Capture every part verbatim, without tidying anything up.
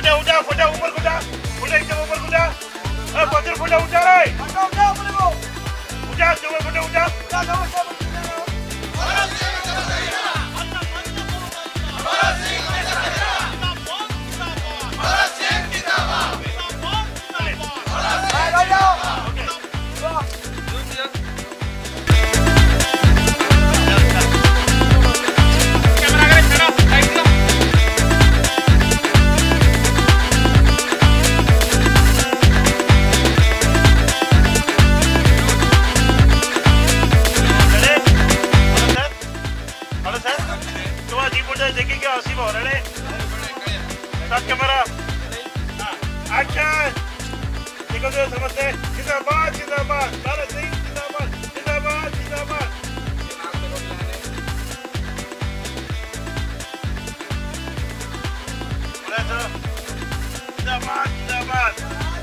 फुटा उठा फुटा ऊपर उठा फुटा एकदम ऊपर उठा ए पत्थर फुटा उठा रे उठा उठा ऊपर को उठा जो फुटा उठा उठा जो भारत सिंह भारत सिंह भारत सिंह जिंदाबाद देखिए आसिफ हो रहे साथ कैमरा एक्शन देखो तो समझते जिंदाबाद जिंदाबाद भारत सिंह जिंदाबाद जिंदाबाद जिंदाबाद जिंदाबाद जिंदाबाद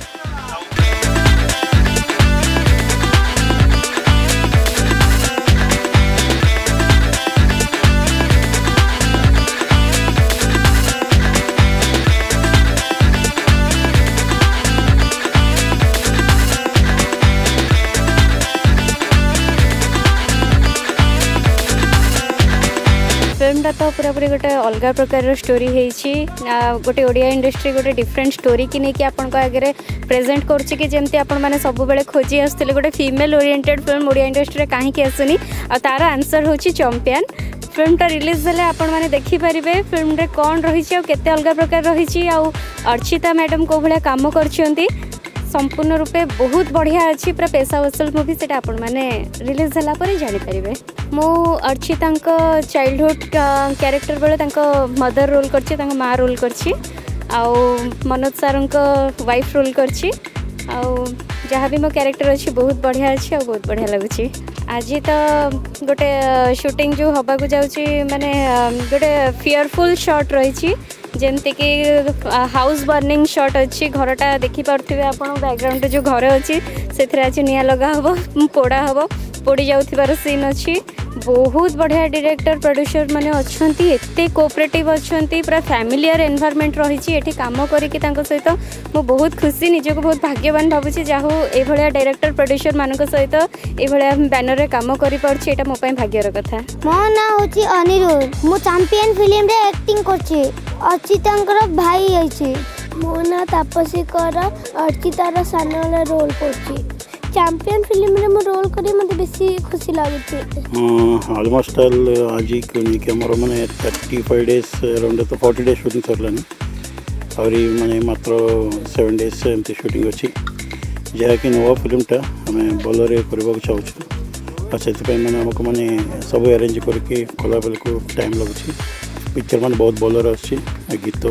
फिल्मटा तो पूरा पूरी गोटे अलग प्रकार स्टोरी होती गोटे ओडिया इंडस्ट्री गोटे डिफरेंट स्टोरी की नहीं कि आपण आगे प्रेजेंट करछि कि जेमती आपण माने सब बेले खोजी आसुले गोटे female oriented film Odia industry कहीं आसुनी आ तार आंसर होछि चैंपियन फिल्मटा रिलीज हेले आपण माने देखि परिबे फिल्म रे कोन रही छि आ केते अलग प्रकार रही छि आ अर्चिता मैडम को भले काम करछंती संपूर्ण रूपे बहुत बढ़िया अच्छी पूरा पैसा वसूल मूवी से आपण मैंने रिलीज होला पर जानी परिबे मो अर्चिता चाइल्डहुड कैरेक्टर बेले मदर रोल करछि तांको माँ रोल करछि आउ मनोज सार वाइफ रोल करछि आउ जहाँ भी मो कैरेक्टर अच्छी बहुत बढ़िया अच्छी और बहुत बढ़िया लगुच आज तो गोटे शूटिंग जो हवा को जाउछि माने गोटे फियरफुल शॉट रही जमती कि हाउस बर्निंग शॉट अच्छी घरटा देखी पारे आप बैकग्राउंड जो घर अच्छी से आज निआ लगा हम पोड़ा हम पोड़ी जाऊर सीन अच्छी बहुत बढ़िया डायरेक्टर प्रोड्यूसर माने अच्छी एते कोऑपरेटिव अच्छी पूरा फैमिलियर एनवायरनमेंट रही काम करके सहित मु बहुत खुशी निजक बहुत भाग्यवान भावुँ जहाँ ये डायरेक्टर प्रोड्यूसर मान सहित ये बैनर काम कर मोपाई भाग्यर कथा। मो ना होची अनिरुद्ध मु चैंपियन फिल्म रे एक्टिंग करछि अर्चिता भाई है मो ना तापसी कर अर्चितार सानल रोल करछि चैंपियन फिल्म रे मो रोल करी मते बेसी खुशी लागुछि। ऑलमोस्ट आज कि हमर माने पैंतीस डेज अराउंड तो चालीस डेज शूटिंग सरलानी और माने मात्र सात डेज एमती शूटिंग अछि जहा कि नवा फिल्मटा हमें भलरे करबा को चाहूछु और से मैंने हमको माने सब अरेंज करके कला बेल को टाइम लगुछि पिक्चर मान बहुत भलरे आछि गीत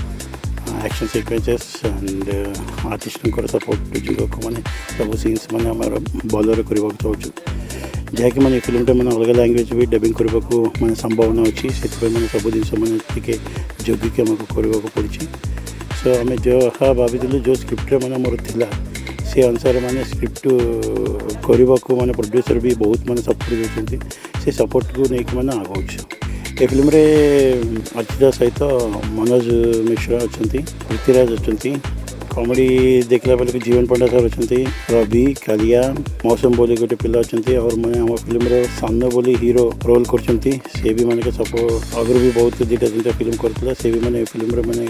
action sequences and artist support जो मैंने सब सीन्स मैंने भलरे करबा को चाहूछु जहाँ कि मैंने फिल्मटा मैंने अलग लैंग्वेज भी डबिंग करने को मैंने संभावना अच्छी से मैंने सब जिन मैंने टे जगिक आमको करने को पड़ी सो आम जहाँ भाभी जो स्क्रिप्ट मैंने मोर थिला से अनुसार मैंने स्क्रिप्ट करने को मैंने प्रोड्यूसर भी बहुत मैंने सपोर्ट देते से सपोर्ट को लेकिन मैंने आगाऊँ ए फिल्म रे अर्चिता सहित मनोज मिश्रा अच्छा पृथ्वीराज अच्छा कॉमेडी देखला बेले जीवन पंडा सर अच्छा रवि कालिया मौसम बोली गोटे पिला अच्छा और मैंने आम फिल्म सामने बोली हीरो रोल कर भी मैंने सपोर्ट अगर भी बहुत दुटा तीन फिल्म करता से भी मैंने फिल्म मैंने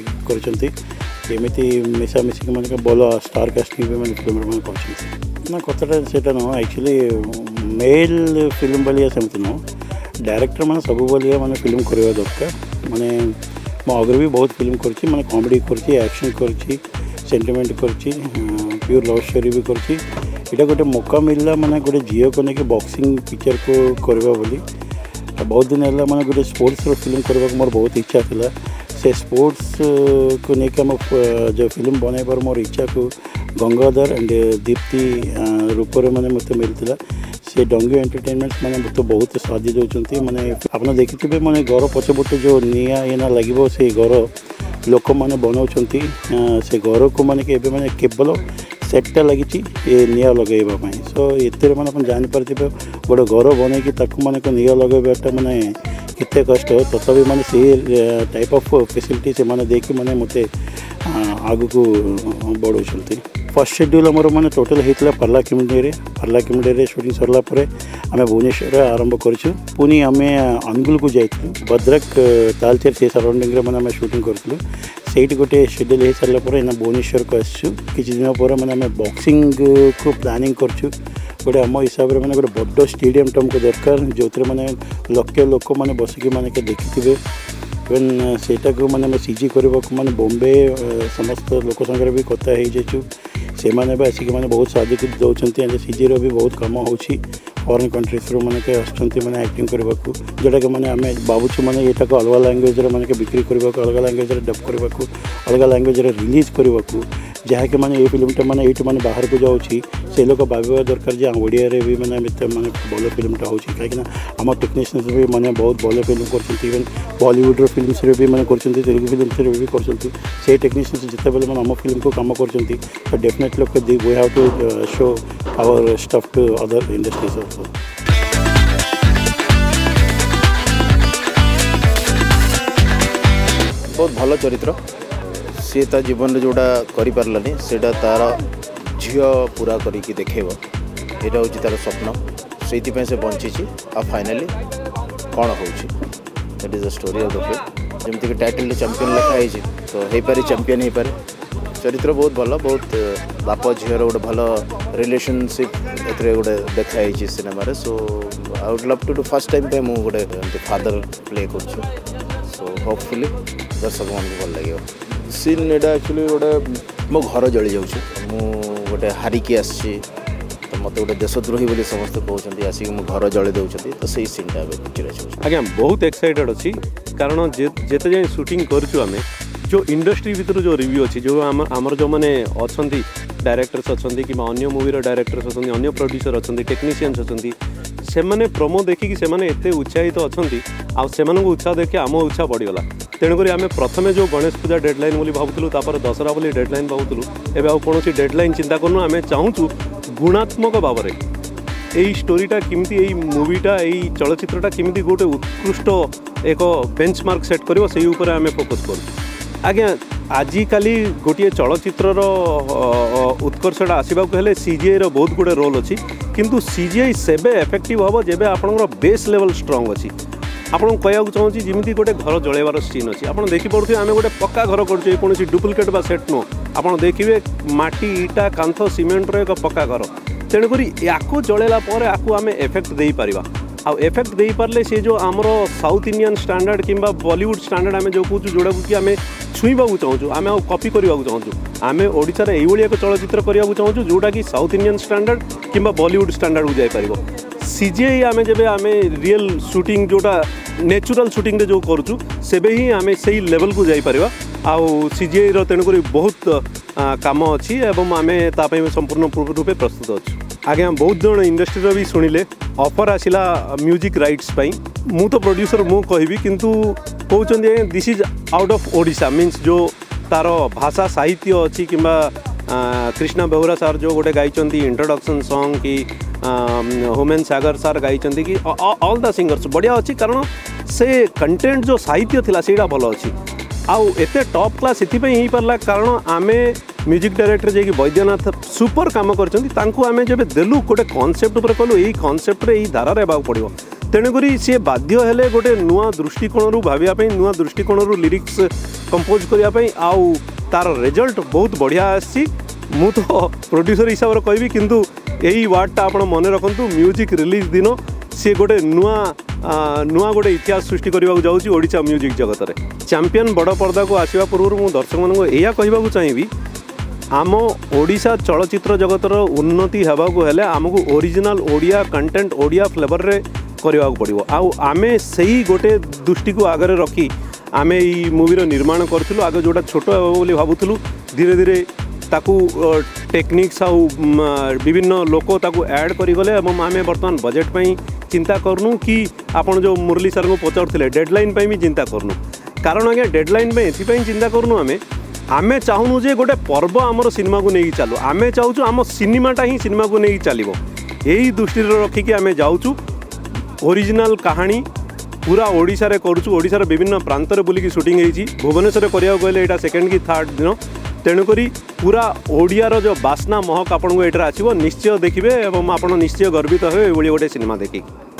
करमती मिसामिशिक मैंने भल स्टार कास्टिंग भी मैंने फिल्म मैंने कर ना कथाटा से नुह एक्चुअली मेल फिल्म भाया सेमती नुह डायरेक्टर मैंने सब भाया मैंने फिल्म करवा दरकार मैंने मो अगर भी बहुत फिल्म करची मैंने कॉमेडी करची एक्शन करची सेंटिमेंट करची प्योर लव स्टोरी भी करची इटा गोटे मौका मिलला मैंने गोटे झील को लेकिन बॉक्सिंग पिक्चर को करवा बोली बहुत दिन है मैंने गोटे स्पोर्ट्स फिल्म करने को मोर बहुत इच्छा था से स्पोर्ट्स को लेकिन जो फिल्म बनवार मोर इच्छा को गंगाधर एंड दीप्ति रूप मैंने मत मिलता से डंगी एंटरटेनमेंट्स मैंने तो बहुत साथी दौरान मैंने आप देखिए मैंने घर पछपटे जो निआ एना लगे से घर लोक मैंने बनाऊँच से घर को मैंने मैंने केवल सेटटा लगी निआ लगेवाई सो ये मैंने आप जानीपारे गोटे घर बनईकि मैंने निआ लगेबाटा मैंने केते कष्ट तथापि माने से टाइप ऑफ फैसिलिटी से माने देखि माने मते आगु को बढ़ौछंती। फर्स्ट शेड्यूल आमर माने टोटल होता पर्ला किमिडे पर्ला किमिडे शूटिंग सरला आम भुवनेश्वर आरंभ करूँ पुणी आम अनुगुल को जाइलु भद्रक तालचेर से सराउंडिंग मैंने आम शूटिंग करूँ से गोटे शेड्यूल हो सारापर एना भुवनेश्वर को आसचु किसी दिन पर मैंने आम बॉक्सिंग को प्लानिंग करूँ गोटे आम हिसाब से मैंने गोटे बड़ स्टेडियम टमको दरकार जो मैंने लक्ष लोक मैंने बसिक मैंने देखिथे इवेन सेटा को मैंने सीजी करने को मैंने बॉम्बे समस्त लोक संगे भी कथा हो जाइछु से मैंने भी आसिक मैंने बहुत साहाଯ୍य दौरान सीजी रो भी बहुत कम हो फॉरेन कंट्रीज रो मैंने मैंने एक्टिंग करने को जोटा कि मैंने आम भावुँ मैंने यहाँ को अलग लैंग्वेज मैंने बिक्री करने को अलग लैंग्वेज डब करने को अलग लैंग्वेज रिलीज करने को जहाँकि मैंने ये फिल्मटा मैंने ये मैंने बाहर को जाऊँगी से लोग भाविया दरकार जे ओडिया रे भी मैंने मैंने भल फिल्मटा हो कहीं आम टेक्नीशियंस भी मैंने बहुत भल फिल्म कर इवेन बॉलीवुड रो फिल्म्स रे भी मैंने कर तेलुगु फिल्म्स रे भी कर से टेक्नीशियंस जिते बेले मैंने आम फिल्म को काम कर definitely we have to show our stuff to other industries also. बहुत भल चरित्र सी ता जीवन जोड़ा करें से तार झील पूरा करके देखेब यहाँ हूँ तार स्वप्न से से बंची आ फाइनाली कौन हो that is the story of the film जमीक टाइटल चैंपियन लिखाई तो हो पारे चैंपियन हो पारे चरित्र बहुत भल बहुत बाप झीर गोटे भल रिलेशनशिप ए गोटे देखाई cinema so I would love to do first time पे मुझे गोटे फादर प्ले कर सो होपफुली दर्शक मान भल लगे सीन एटा एक्चुअली गोटे मो घर जली जाऊँ गोटे हारिकी आसी तो मत गोटे देशद्रोही बोली समस्त कहते आसिक मो घर जलि दौरान तो सही सीनटा पिक्चर आज्ञा बहुत एक्साइटेड अच्छी कारण जिते जाए शूटिंग करें जो इंडस्ट्री भितर जो रिव्यू अच्छी जो आम आमर जो मैंने अच्छा डायरेक्टर्स अच्छा कि अन्य मूवीर डायरेक्टर्स अच्छा अन्य प्रोड्यूसर अच्छा टेक्नीशियंस अच्छा से मैंने प्रोमो देखिकी से मैंने एते उत्साहित अच्छा आउ से उत्साह देखिए आम उत्साह बढ़ीगला तेणुक आम प्रथमे जो गणेश पूजा डेडलाइन बोली भावुलु तापर दशहरा बोली डेडलाइन भावुलु एवं आउ कौन डेडलाइन चिंता करूँ आम चाहूँ गुणात्मक भाव में यही स्टोरीटा किमती यही मूवीटा यही चलचित्रटा किमती गोटे उत्कृष्ट एक बेंचमार्क सेट करिवो सेही ऊपर आम फोकस करूँ। आज्ञा आजिकाली गोटे चलचित्रर उत्कर्षटा आसवाक हेले सीजीआई रो बहुत गुड़े रोल अच्छी किंतु सीजीआई सेबे एफेक्टिव हम जेबे आपनकर बेस लेवल स्ट्रंग अच्छी आपन कहूँ चाहूँगी जमी गोटे घर जलैबार सीन अच्छी आप देखिपे आम गोटे पक्का घर कर कौन डुप्लिकेट बा सेट नुह आप देखिए माटी इटा कांथ सीमेंटर एक पक्का घर तेणुक या जलैला आपको आम एफेक्ट दे पारिबा आउ एफेक्ट दे पारे से जो आमर साउथ इंडियन स्टैंडर्ड किंबा बॉलीवुड स्टैंडर्ड आम जो कहूँ जोड़ा कि आम छुईबा चाहूँ आम आ कॉपी करने चाहूँ आम ओडिशा रे एइभली एक चलचित्र करने चाहूँ जोटा कि साउथ इंडियन स्टैंडर्ड किंबा बॉलीवुड स्टैंडर्ड को जापर सीजीआई आम जब आम रियल शूटिंग जोटा नेचुरल शूटिंग जो करूँ सेबे ही आम से लेवल को जापर आउ सीजीआई रो तेणुक बहुत काम अच्छी एवं आम ताप संपूर्ण रूपे प्रस्तुत अच्छे। आज्ञा बहुत जन इंडस्ट्री भी शुणिले ऑफर आसिला म्यूजिक राइट्स पाई मु तो प्रोड्यूसर मु कहबी किंतु कहते this is out of Odisha means जो तार भाषा साहित्य अच्छी कि कृष्णा बेहुरा सार जो गोटे गाई इंट्रोडक्शन सॉन्ग कि होमेन सागर सार गाई कि ऑल द सिंगर्स बढ़िया अच्छी कारण से कंटेंट जो साहित्य थिला सेटा भल अच्छी आउ एते टॉप क्लास एथिपाई पारला कारण आमे म्यूजिक डायरेक्टर जे वैद्यनाथ सुपर काम करछंती आमे जब देलु गोटे कॉन्सेप्ट उपर कलु यही कॉन्सेप्ट रे यही धारा रे बाक पड़िबो तेणुक सी बाध्य हेले गोटे नुआ दृष्टिकोण भाविया नुआ दृष्टिकोण लिरिक्स कंपोज करने आउ तार रिजल्ट बहुत बढ़िया आसी मु तो प्रोड्यूसर हिसाब से कहबी किंतु यही वार्डटा आप मन रखु म्यूजिक रिलीज दिन सी गोटे नुआ नुआ गोटे इतिहास सृष्टि करने जाऊँगी ओडिशा म्यूजिक जगत में चैंपियन बड़ पर्दा को आसवा पूर्व मु दर्शक मानक यह कहवाक चाहिए आम ओडिशा चलचित्र जगतर उन्नति होगाकू हेले आमको original Odia content Odia flavour रे करने पड़ो आउ आमे सही गोटे दृष्टि को आगे रखी आम ये मूवीर निर्माण करूँ आगे जोटा छोट बोली भावुलु धीरे धीरे ताकू टेक्निक्स आउ विभिन्न लोक ताकू ऐड करिगले एवं आमे बर्तमान बजेट पई चिंता करनु कि आपण जो मुरली सर को पचारुले डेडलाइन पई भी चिंता करनु कारण आगे डेडलाइन पे एथि चिंता करनु आमे आमे चाहूनु जे गोटे पर्व आमर सिनेमा को नहीं चलू आमे चाहूँ आम सिनेमाटा ही सिनेमा को नहीं चलो यही दृष्टि रखिकी आमे जाऊँ ओरिजिनल कहानी पूरा ओडिशा रे करूछु ओडिशा रे विभिन्न प्रांत रे बुलिकी शूटिंग होईची भुवनेश्वर करिया गले एटा सेकंड की थर्ड दिन तेणुकरी पूरा ओडियार जो बास्ना महक आपको ये आसो निश्चय देखिए और आप निश्चय गर्वित हे गोटे सिनेमा देखिए।